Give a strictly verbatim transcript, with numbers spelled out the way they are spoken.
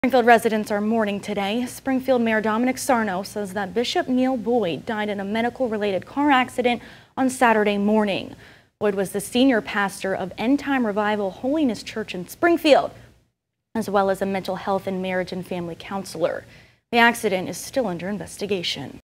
Springfield residents are mourning today. Springfield Mayor Dominic Sarno says that Bishop Neal Boyd died in a medical-related car accident on Saturday morning. Boyd was the senior pastor of Endtime Revival Holiness Church in Springfield, as well as a mental health and marriage and family counselor. The accident is still under investigation.